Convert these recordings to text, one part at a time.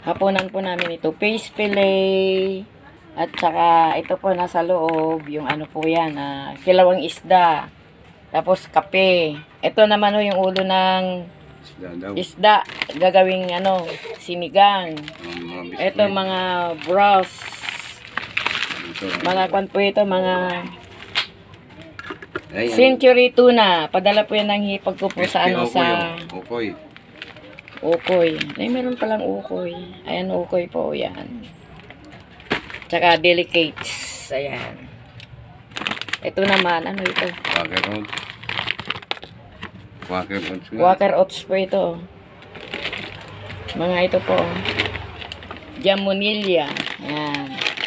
Hapunan po namin ito. Fish fillet. At saka ito po nasa loob. Yung ano po yan. Kilawang isda. Tapos kape. Ito naman o yung ulo ng isda. Gagawing ano, sinigang. Ito mga brows. Mga kwan po ito. Mga century tuna. Padala po yan ng hipag ko po sa ano sa... Ukoy. Ukoy. Ay, meron palang ukoy. Ayan, ukoy po. Yan. Tsaka delicates. Ayan. Ito naman. Ano ito? Quaker oats. Quaker oats. Quaker oats po ito. Mga ito po. Jamonilla. Ayan.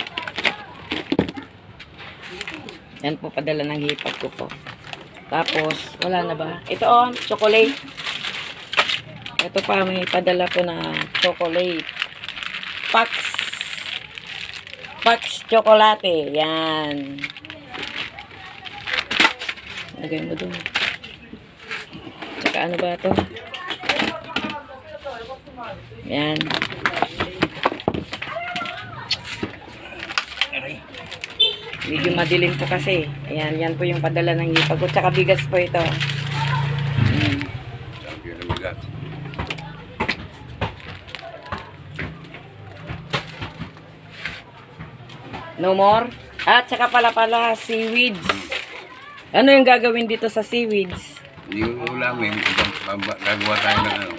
Yan po padala ng hipag ko po. Tapos, wala na ba? Ito chocolate. Ito pa, may padala po na chocolate. Pax chocolate. Yan. Lagay mo doon. Tsaka ano ba ito? Yan. Medyo madilim po kasi. Ayan, yan po yung padala ng hipag ko. Tsaka bigas po ito. No more? At saka pala seaweeds. Ano yung gagawin dito sa seaweeds? Yung ulamin, gagawa tayo ng ano?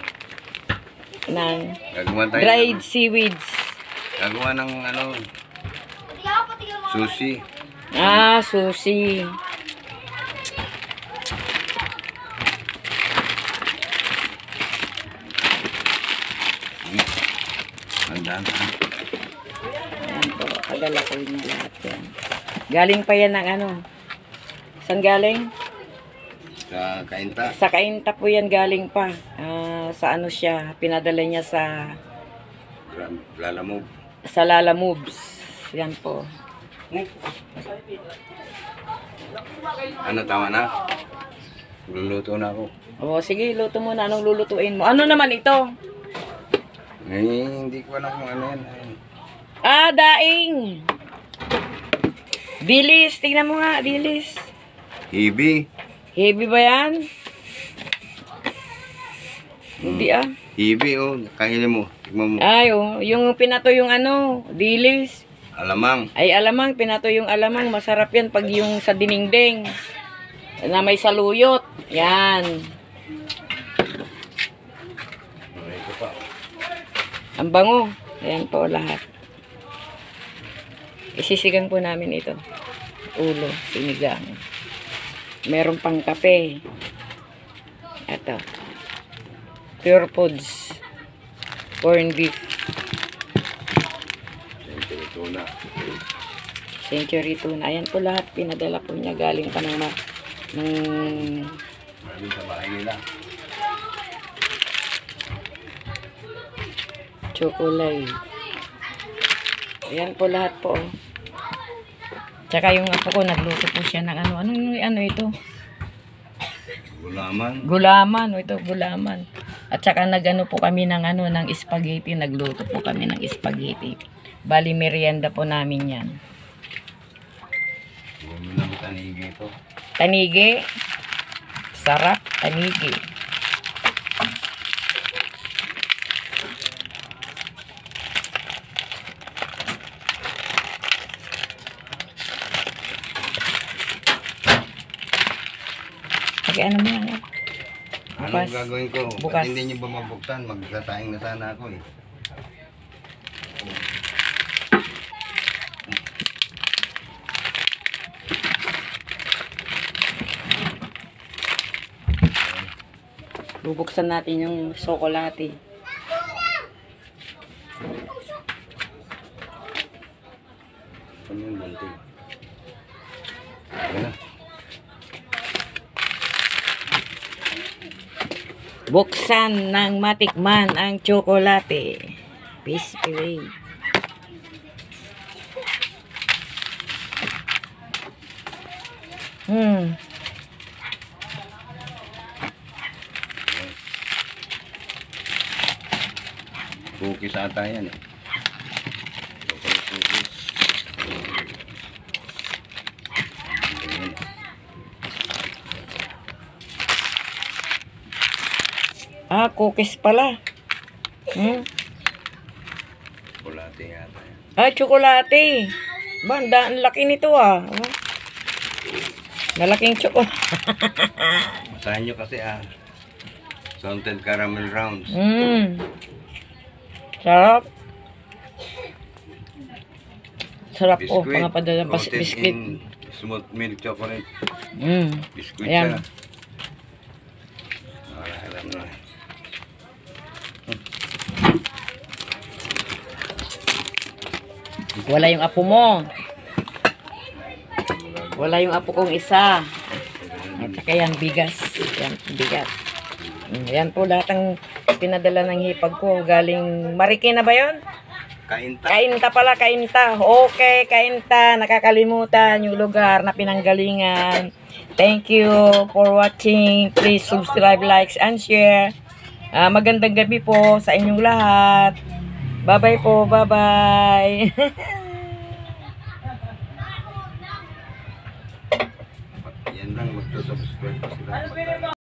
Gagawa tayo dried seaweeds. Gagawa ng ano? Sushi. Sushi. Andaan. Ayan po, padala ko yun na lahat yan. Galing pa yan ng ano? Saan galing? Sa Kainta. Sa Kainta po yan galing pa. Sa ano siya, pinadala niya sa Lalamove. Sa Lalamoves. Yan po. Ano, tama na? Luluto na ako. O, sige, luto mo na. Anong lulutuin mo? Ano naman ito? Hindi ko alam kung ano yan. Daing! Dilis. Tingnan mo nga, dilis. Hibi. Heavy ba yan? Hindi Hibi, kainin mo. Tignan mo. Ay, yung pinato yung ano, dilis. Alamang. Ay, alamang, pinato yung alamang. Masarap yan pag yung sa diningding. Na may saluyot. Yan. Ito pa. Ang bango. Ayan po lahat. Isisigang po namin ito. Ulo, sinigang. Meron pang kape. Ito. Pure Foods. Corn beef. Century tuna. Ayan po lahat. Pinadala po niya. Galing pa ng sa bahay nila. Chocolate. Ayan po lahat po. Tsaka yung apo ko, nagluto po siya ng ano. Ano ito? Gulaman. Gulaman. Ito, gulaman. At saka nagano po kami ng ano, ng spaghetti. Nagluto po kami ng spaghetti. Bali, merienda po namin yan. Tanigi ito. Tanigi. Sarap. Tanigi. Okay, ano mo yan? Ano gagawin ko? Bukas. Ba't hindi nyo ba mabuktan? Magsasaing na sana ako eh. Bubuksan natin yung tsokolate. Ano yung bunting? Ayan na. Buksan ng matikman ang tsokolate. Fish fillet. Cookies ata yan eh. Chocolate cookies. Ayan. Ah, cookies pala. Chocolate yata yan. Ah, tsokolate. Banda, ang laki nito ah. Malaking chocolate. Masahan nyo kasi salted caramel rounds. Sarap. Sarap po, Biscuit. mga padala Coated biscuit. in smooth milk chocolate. Biscuit Ayan. siya. Alam na. Wala yung apo mo. Wala yung apo kong isa. At saka yan, bigas. Yan, bigas. Yan po lahat ang pinadala ng hipag ko. Galing Marikina ba yun? Kainta. Kainta pala, Kainta. Okay, Kainta. Nakakalimutan yung lugar na pinanggalingan. Thank you for watching. Please subscribe, likes, and share. Magandang gabi po sa inyong lahat. Bye-bye po. Bye-bye. Yan lang, magsusubscribe pa sila.